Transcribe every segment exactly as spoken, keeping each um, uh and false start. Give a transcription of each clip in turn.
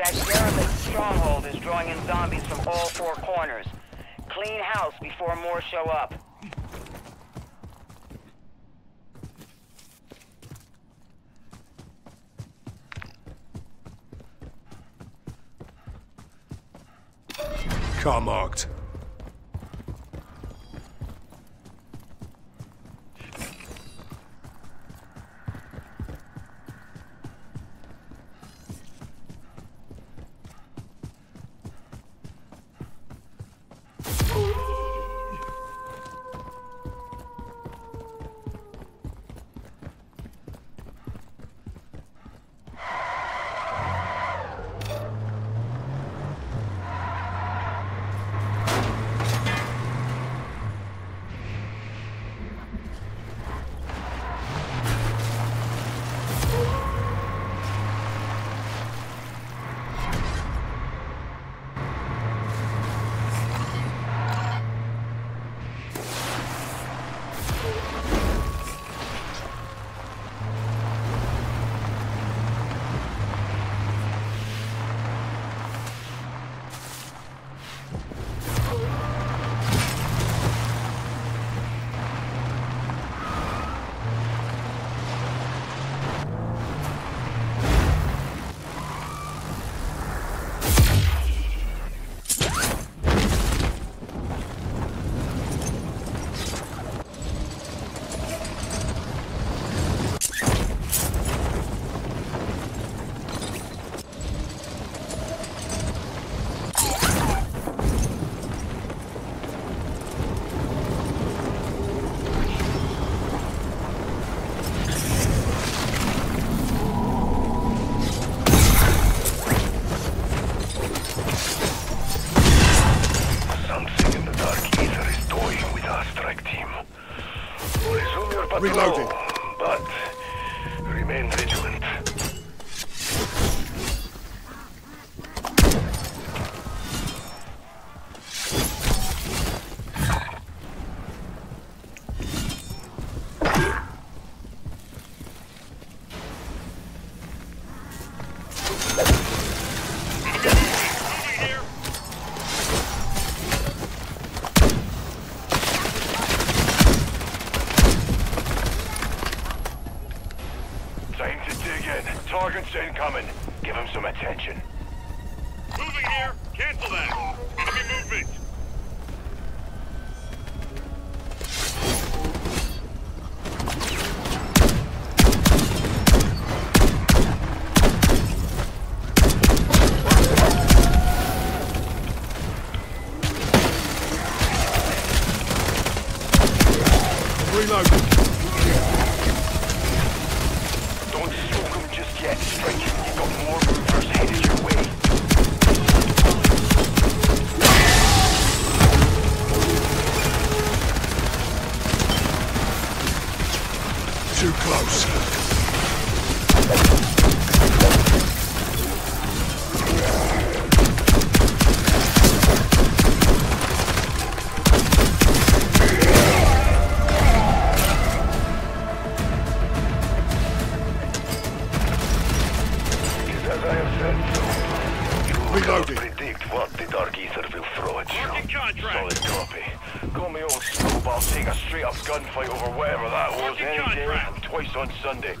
That derelict stronghold is drawing in zombies from all four corners. Clean house before more show up. Car marked. Reloading. But remain vigilant. Target's incoming. Give him some attention. Moving here. Cancel that. Enemy movement. Reloading. Don't smoke him just yet, Striker. You've got more movers headed your way. Too close. Reloading. Predict what the Dark Ether will throw at you. Marking contract. Solid copy. Call me old school, but I'll take a straight up gunfight over whatever that was Marking any day contract. and twice on Sunday.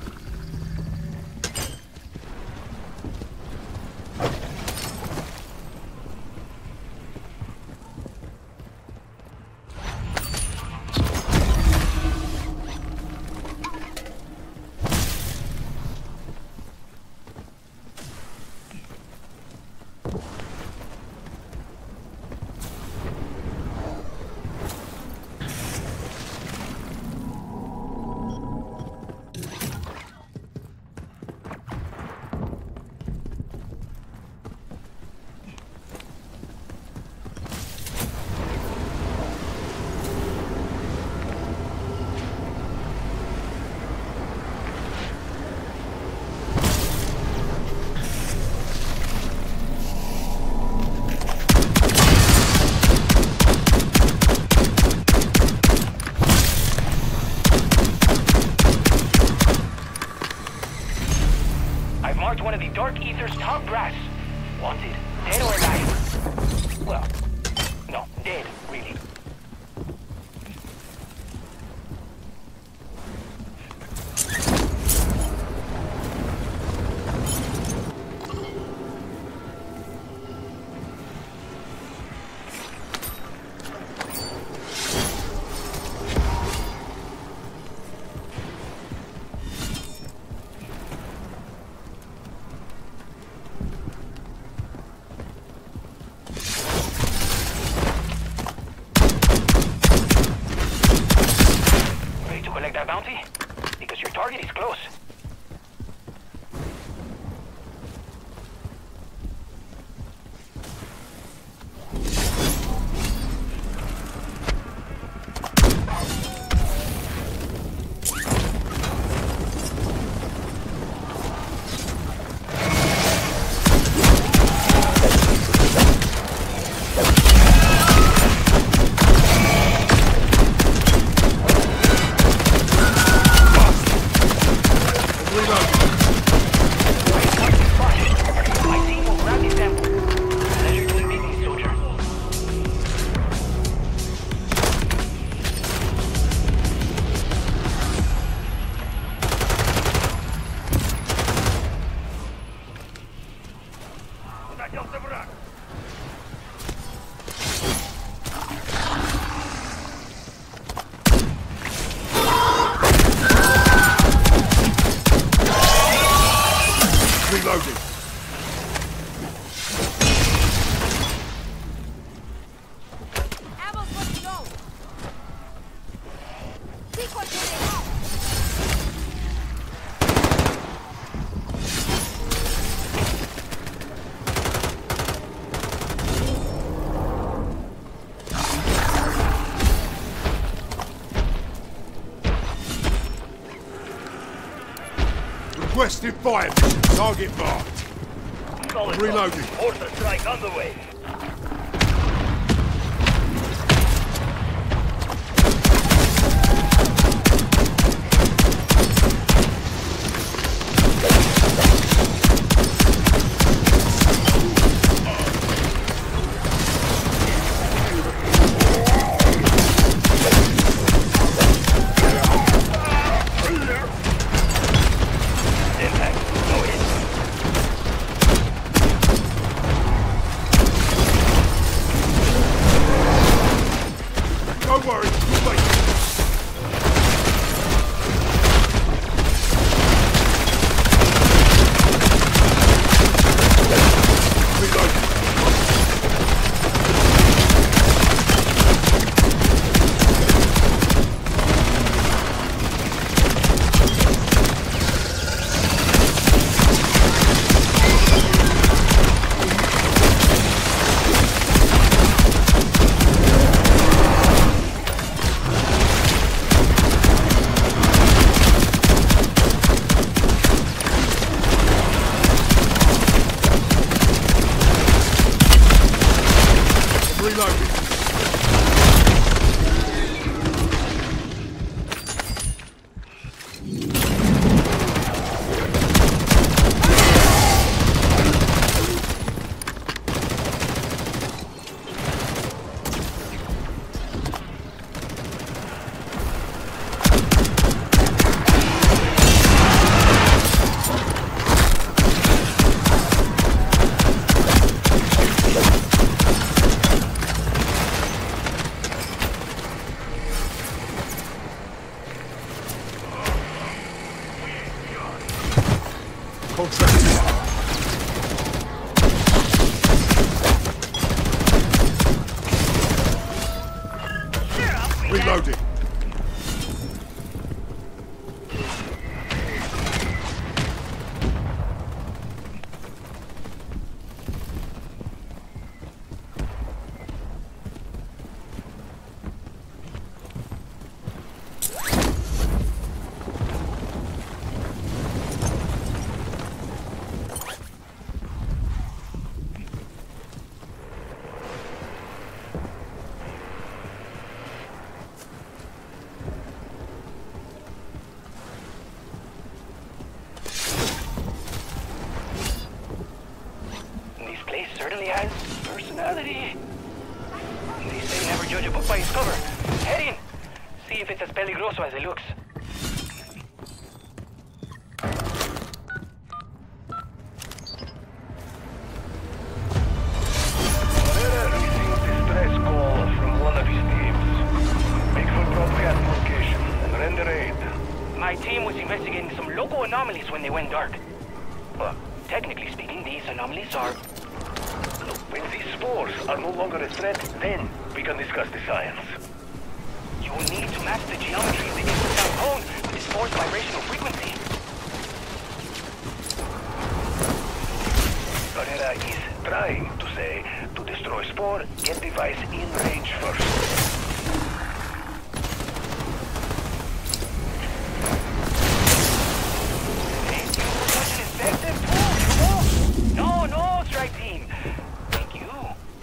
One of the Dark Ether's top brass. Wanted. Dead or alive? Well, no, dead, really. Collect that bounty? Because your target is close. Reloading. Ammo's running low. Sequence heading out. Requesting fire mission. Target marked. Solid. Reloading. Mortar strike on the way. Impact. No hit. certainly has personality. They say never judge a book by its cover. Head in. See if it's as peligroso as it looks. Barrera received distress call from one of his teams. Make for broadcast location and render aid. My team was investigating some local anomalies when they went dark. Well, technically speaking, these anomalies are... When these spores are no longer a threat, then we can discuss the science. You will need to match the geometry of the infrasound cone with the spore's vibrational frequency. Barrera is trying to say, to destroy spore, get device in range first. Thank you for such an effective tool, you know? No, no, strike team. Thank you.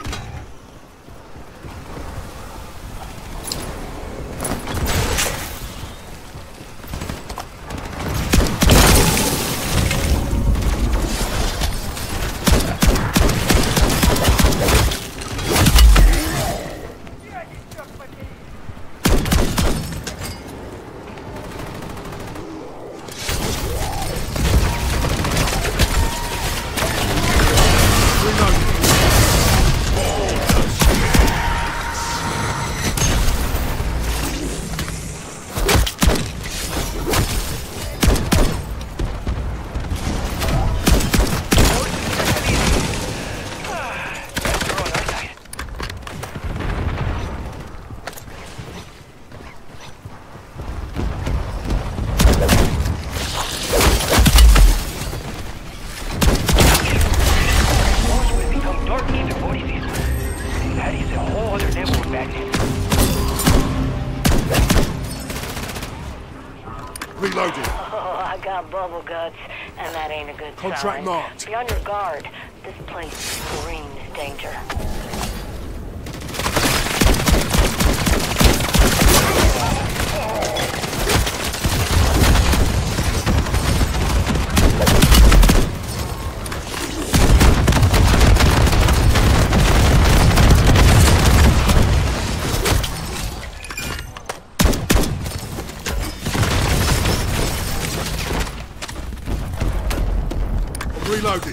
Reloading. Oh, I got bubble guts, and that ain't a good Contract sign. marked. Be on your guard. This place screams danger. Reloading.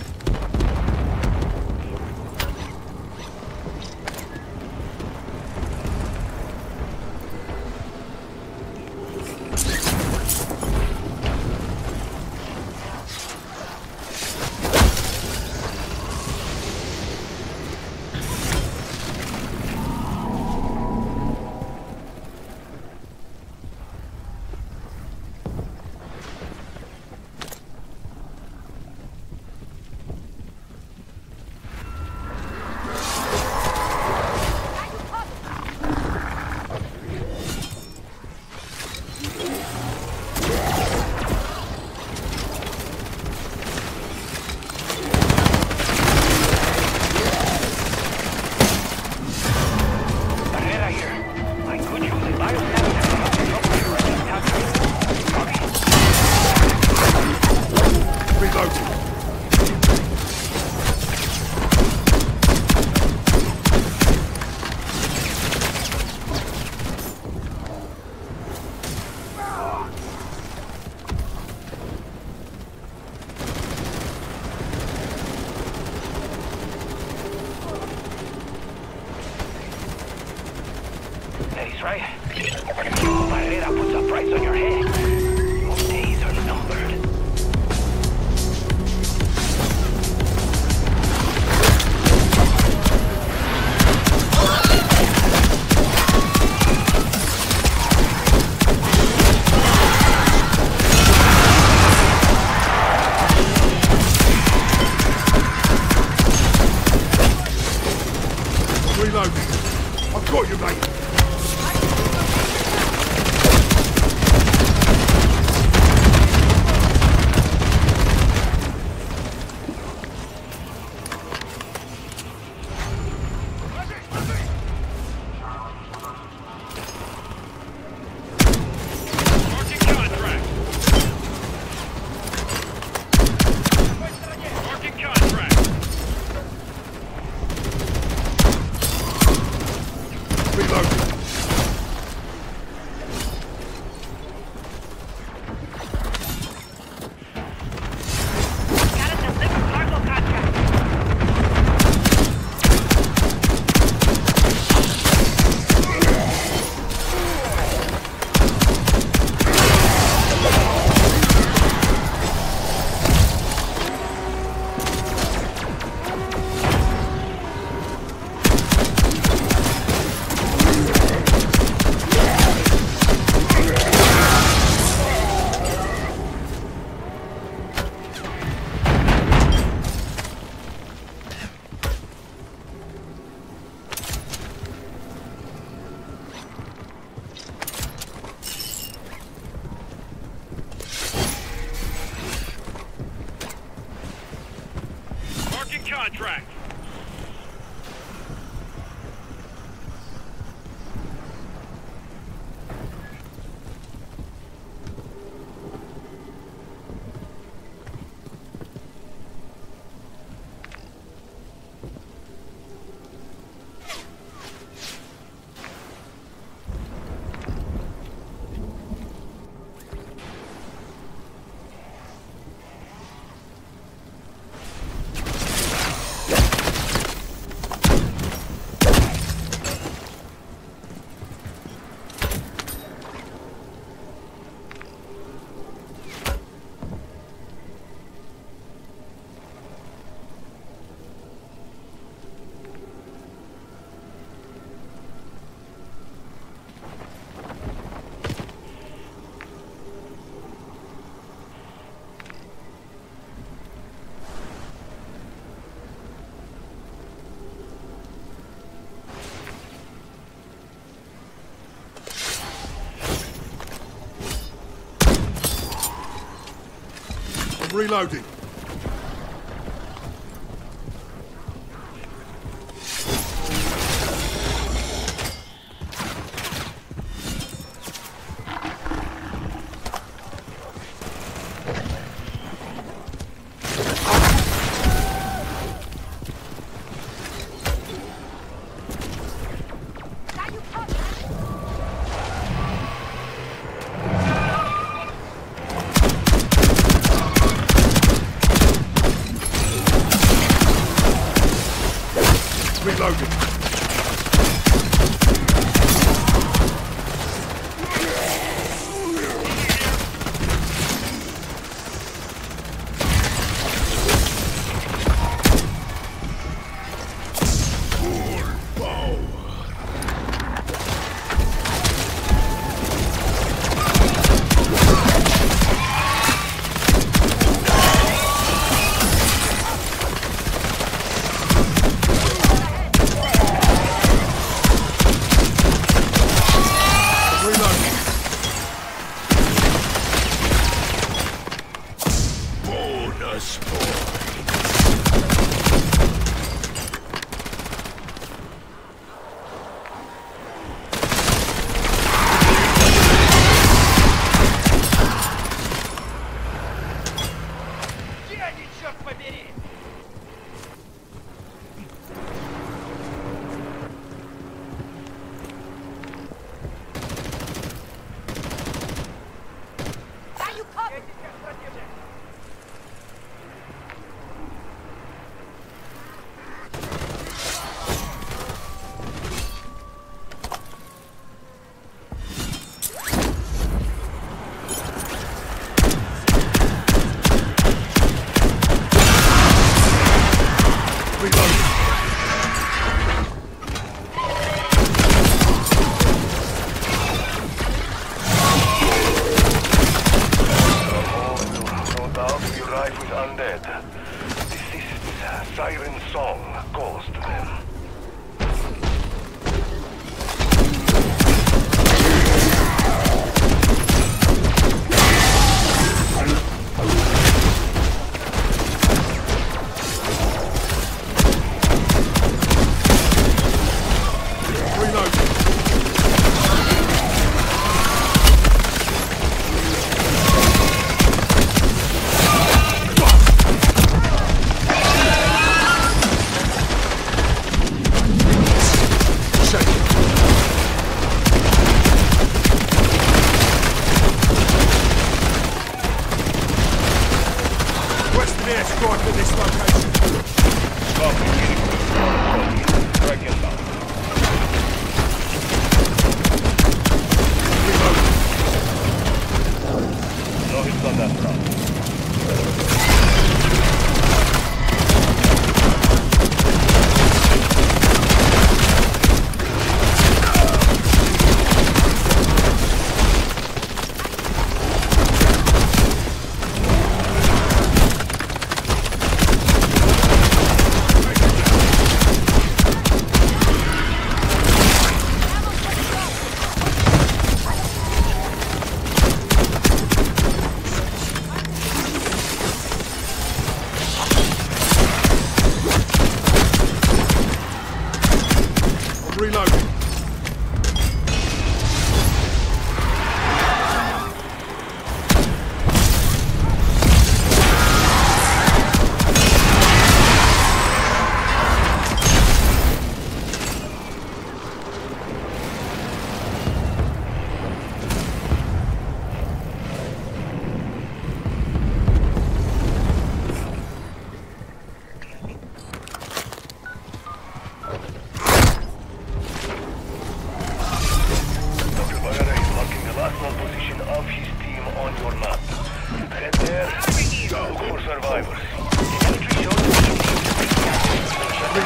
Right? Barrera puts a price on your head. Your days are numbered. Reloading. I've got you, mate. track. Reloading. Reloading. Siren song calls to them.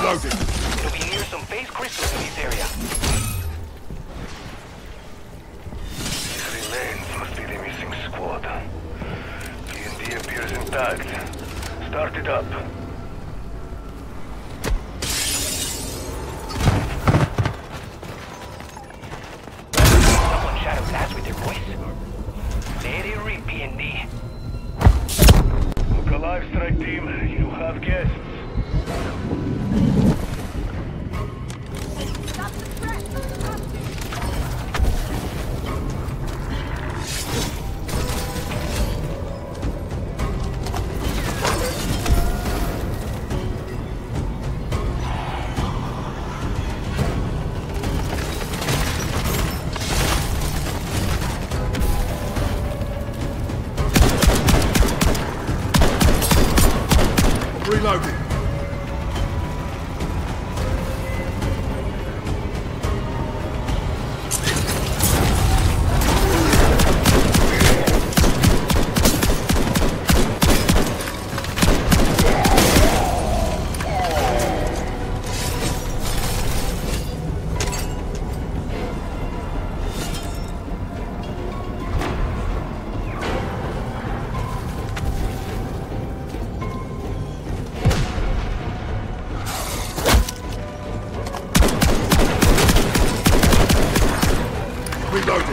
Reloading. You'll be near some phase crystals in this area. These remains must be the missing squad. T N D appears intact. Start it up. Someone shadow blast with their voice. Let it rip, P N D. Look alive, strike team. You have guests. Reloading. Reloading.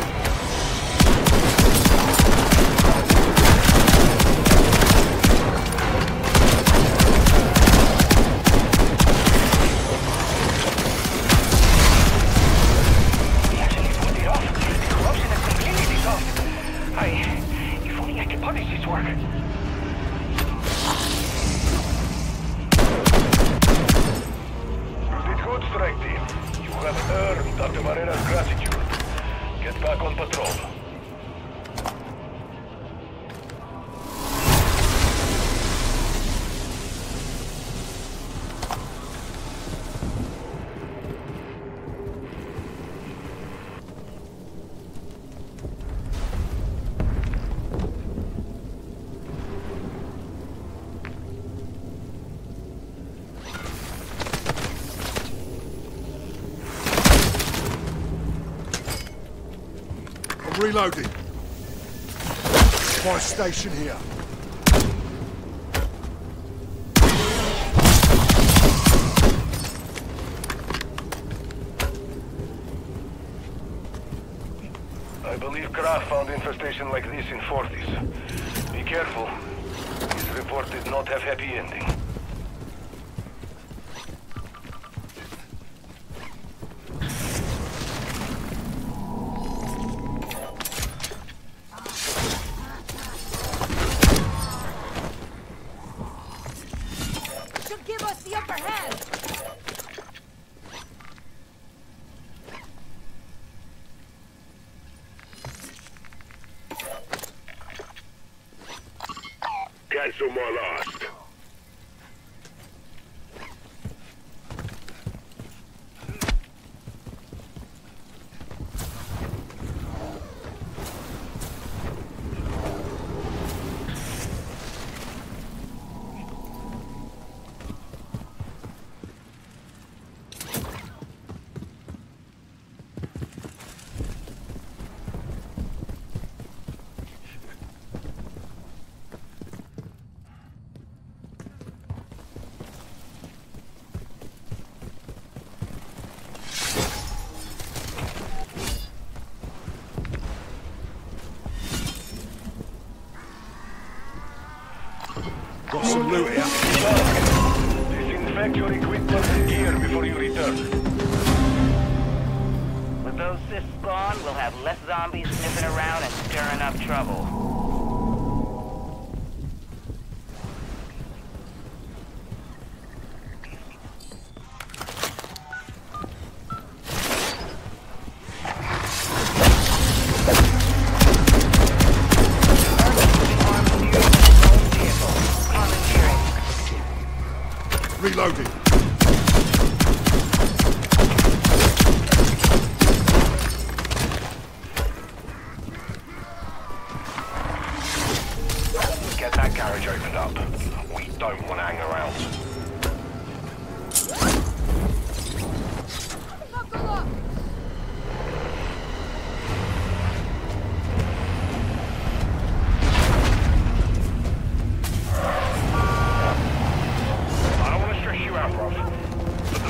We actually pulled it off. The corruption has completely dissolved. I... If only I could punish this work. You did good, strike team. You have earned Doctor Marrera's gratitude. Get back on patrol. Reloading. Fire station here. I believe Kraft found infestation like this in Fortis. Be careful. This report did not have happy ending. Give us the upper hand! Cancel my last. Got some loot here. Disinfect your equipment and gear before you return. With those cysts gone, we'll have less zombies sniffing around and stirring up trouble. Reloading.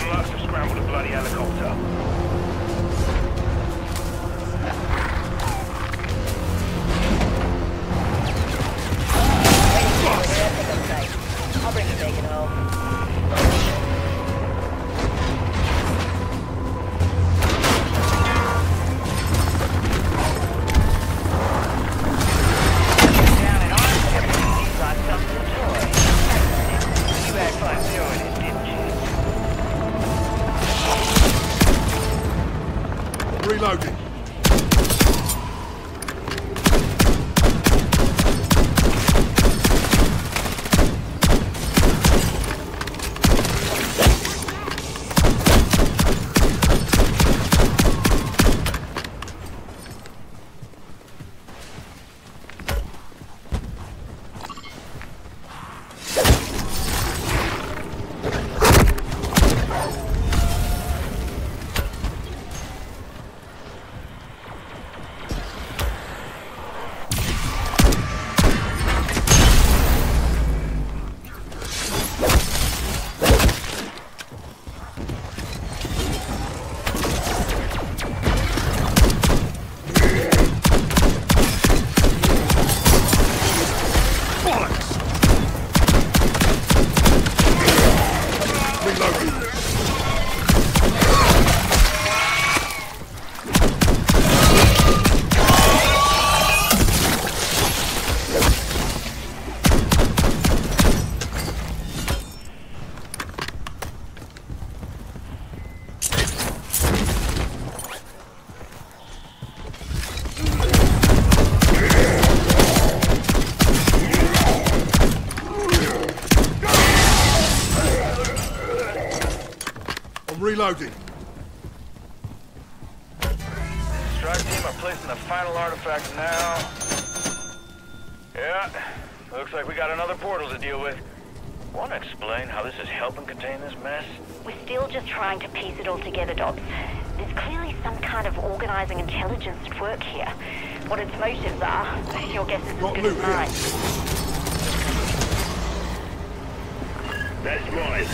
must have scrambled a bloody helicopter. I'll bring the bacon home. Down in Arlington, you got something to enjoy. You had fun doing it, didn't you? Reloading. Reloading. Strike team are placing the final artifact now. Yeah, looks like we got another portal to deal with. Want to explain how this is helping contain this mess? We're still just trying to piece it all together, Dobbs. There's clearly some kind of organizing intelligence at work here. What its motives are, your guess is as Got good loot as mine. That's mine.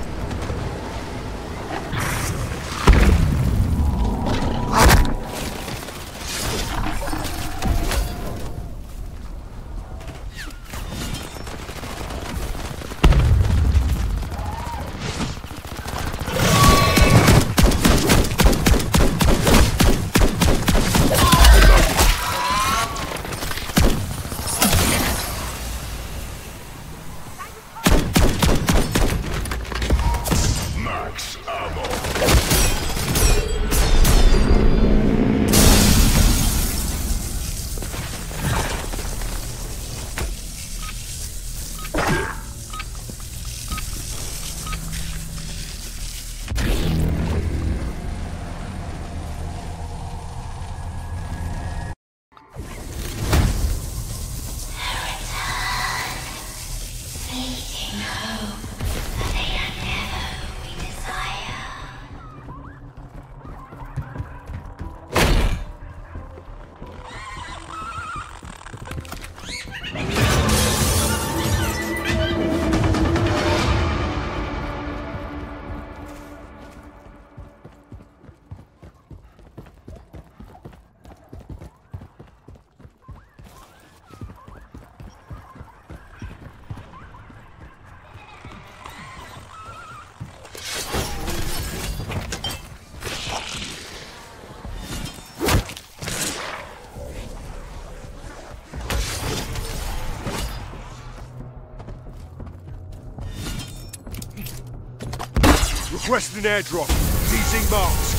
Requesting airdrop. Using marks.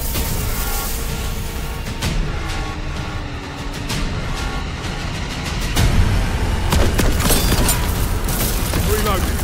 Reloading.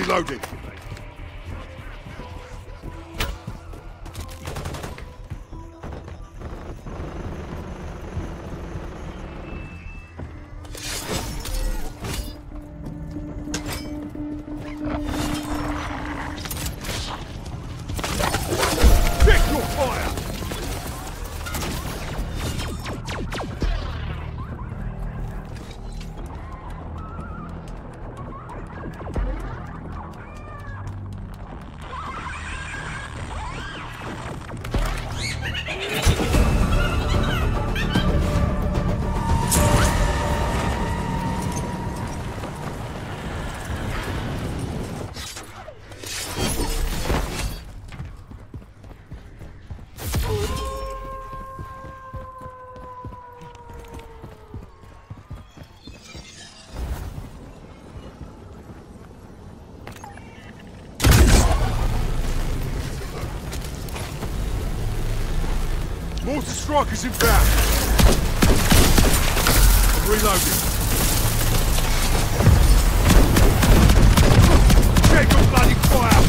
Reloading. Check your fire! Mortar strikers inbound. I'm reloading. Check your bloody fire!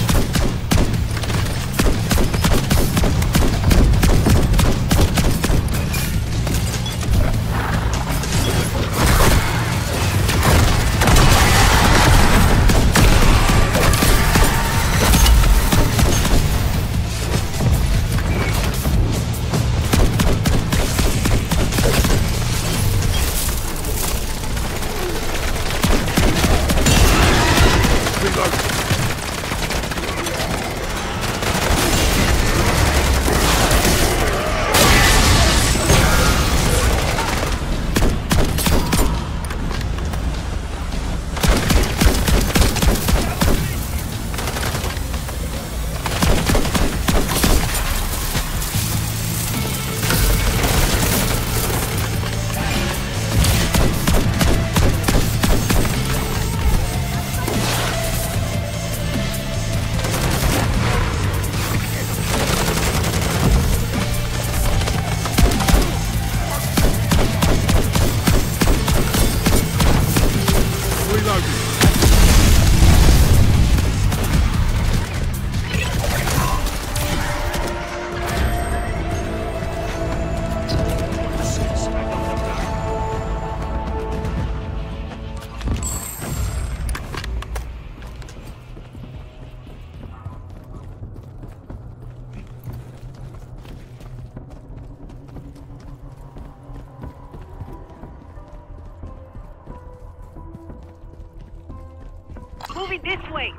Moving this way.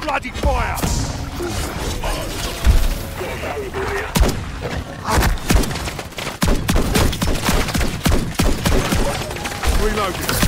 bloody fire! Reloading.